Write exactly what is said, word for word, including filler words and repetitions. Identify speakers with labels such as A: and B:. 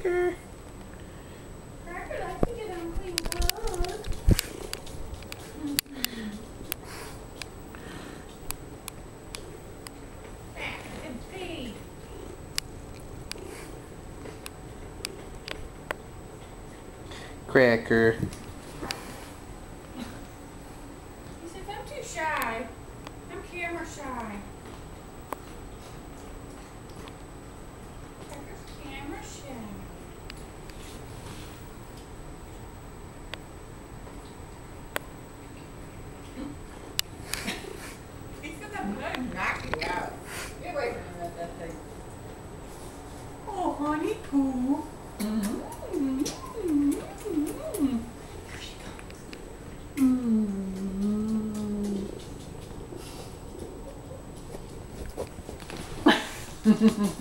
A: Cracker.
B: Cracker likes to get on clean clothes.
A: Cracker.
B: He says, I'm too shy. I'm camera shy. Cracker's camera shy. He's gonna knock you out. Get away from that, that thing. Oh, honey poo. Mm-hmm. Mm-hmm.